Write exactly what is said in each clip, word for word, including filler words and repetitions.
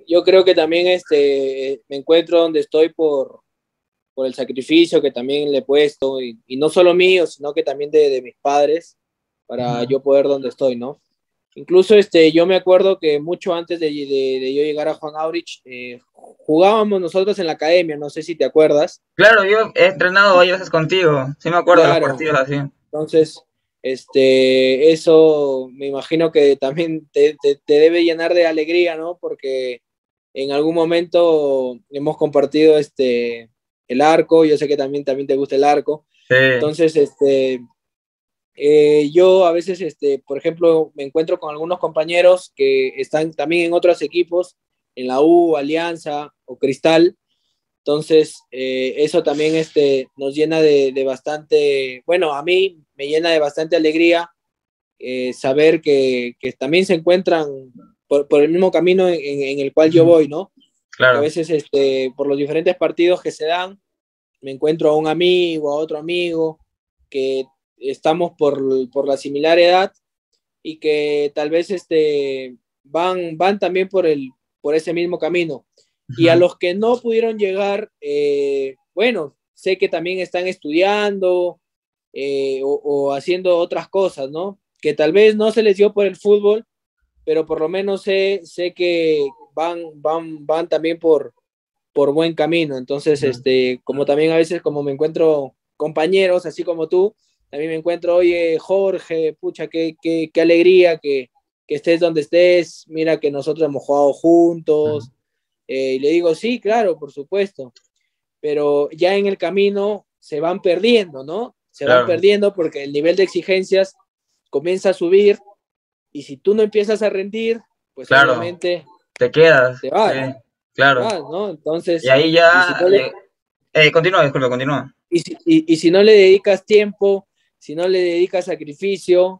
yo creo que también este, me encuentro donde estoy por, por el sacrificio que también le he puesto, y, y no solo mío, sino que también de, de mis padres, para Ujú. yo poder donde estoy, ¿no? Incluso este, yo me acuerdo que mucho antes de, de, de yo llegar a Juan Aurich, eh, jugábamos nosotros en la academia, no sé si te acuerdas. Claro, yo he entrenado varias veces contigo, sí me acuerdo de los Claro, partidos así. entonces, este, eso me imagino que también te, te, te debe llenar de alegría, ¿no? Porque en algún momento hemos compartido este, el arco, yo sé que también, también te gusta el arco. Sí, Entonces, este, eh, yo a veces, este, por ejemplo, me encuentro con algunos compañeros que están también en otros equipos, en la U, Alianza o Cristal. Entonces, eh, eso también este, nos llena de, de, bastante, bueno, a mí me llena de bastante alegría eh, saber que, que, también se encuentran por, por el mismo camino en, en, el cual yo voy, ¿no? Porque a claro. veces este, por los diferentes partidos que se dan, me encuentro a un amigo, a otro amigo, que estamos por, por la similar edad y que tal vez este, van, van también por, el, por ese mismo camino. Y a Ujú. los que no pudieron llegar, eh, bueno, sé que también están estudiando eh, o, o haciendo otras cosas, ¿no? Que tal vez no se les dio por el fútbol, pero por lo menos sé, sé que van, van, van también por, por buen camino. Entonces, Ujú. este, como también a veces como me encuentro compañeros, así como tú, también me encuentro, oye, Jorge, pucha, qué, qué, qué alegría que, que estés donde estés, mira que nosotros hemos jugado juntos, eh, y le digo, sí, claro, por supuesto, pero ya en el camino se van perdiendo, ¿no? Se van Claro, perdiendo porque el nivel de exigencias comienza a subir y si tú no empiezas a rendir, pues claro, obviamente te quedas, te sí, vas, te claro. vas, ¿no? Y Entonces, ahí y si ya, no le, le- eh, continúa, disculpa, continúa. y si, y, y si no le dedicas tiempo, si no le dedicas sacrificio,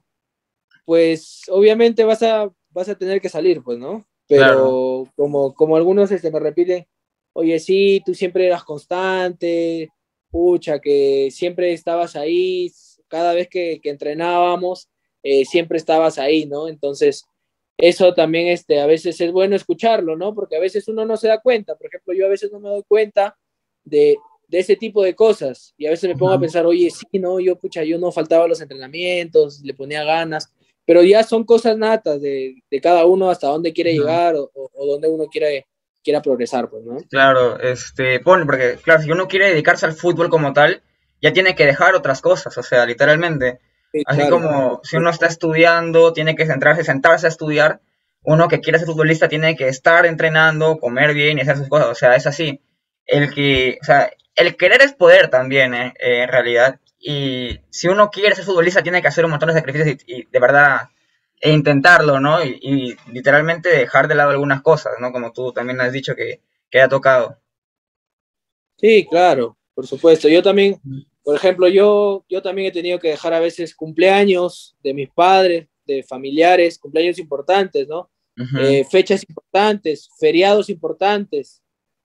pues obviamente vas a, vas a tener que salir, pues, ¿no? Claro, Pero como, como algunos este, me repiten, oye, sí, tú siempre eras constante, pucha, que siempre estabas ahí, cada vez que, que entrenábamos, eh, siempre estabas ahí, ¿no? Entonces, eso también este, a veces es bueno escucharlo, ¿no? Porque a veces uno no se da cuenta, por ejemplo, yo a veces no me doy cuenta de, de ese tipo de cosas y a veces me pongo a ujú, pensar, oye, sí, no, yo, pucha, yo no faltaba a los entrenamientos, le ponía ganas, pero ya son cosas natas de, de cada uno hasta dónde quiere ujú. llegar o, o, o dónde uno quiere, quiera progresar, pues, ¿no? Claro, este, pon, porque, claro, si uno quiere dedicarse al fútbol como tal, ya tiene que dejar otras cosas, o sea, literalmente. Sí, Así claro, por como si uno supuesto. está estudiando, tiene que centrarse, sentarse a estudiar, uno que quiere ser futbolista tiene que estar entrenando, comer bien y hacer sus cosas, o sea, es así. El que, o sea, el querer es poder también, eh, eh, en realidad. Y si uno quiere ser futbolista, tiene que hacer un montón de sacrificios y, y de verdad e intentarlo, ¿no? Y, y literalmente dejar de lado algunas cosas, ¿no? Como tú también has dicho que, que ha tocado. Sí, claro, por supuesto. Yo también, por ejemplo, yo, yo también he tenido que dejar a veces cumpleaños de mis padres, de familiares, cumpleaños importantes, ¿no? Ujú, Eh, fechas importantes, feriados importantes.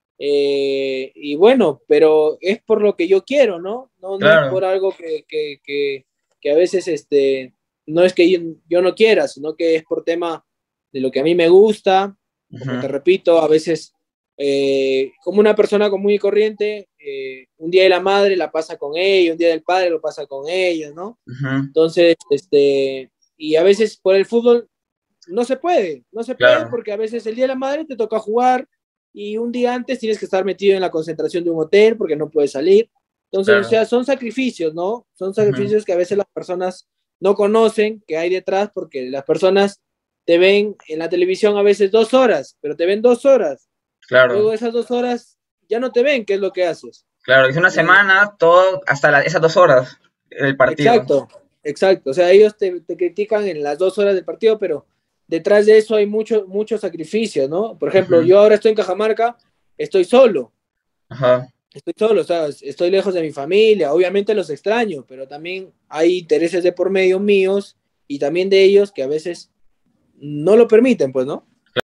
Eh, y bueno, pero es por lo que yo quiero, ¿no? No, no es claro, por algo que, que, que, que a veces este, no es que yo, yo, no quiera, sino que es por tema de lo que a mí me gusta. Como te ujú, repito, a veces, eh, como una persona común y corriente, eh, un día de la madre la pasa con ella, un día del padre lo pasa con ella, ¿no? ujú, Entonces, este, y a veces por el fútbol no se puede, no se puede claro, porque a veces el día de la madre te toca jugar y un día antes tienes que estar metido en la concentración de un hotel porque no puedes salir. Entonces, o claro, sea, son sacrificios, ¿no? Son ujú, sacrificios que a veces las personas no conocen que hay detrás porque las personas te ven en la televisión a veces dos horas, pero te ven dos horas. Luego claro, de esas dos horas ya no te ven qué es lo que haces. claro. Hice una Y, semana, todo, hasta la- esas dos horas del partido. exacto, exacto. O sea, ellos te, te critican en las dos horas del partido, pero detrás de eso hay mucho, mucho sacrificio, ¿no? Por ejemplo, Ujú, yo ahora estoy en Cajamarca, estoy solo, ajá, estoy solo, o sea, estoy lejos de mi familia, obviamente los extraño, pero también hay intereses de por medio míos y también de ellos que a veces no lo permiten, pues, ¿no?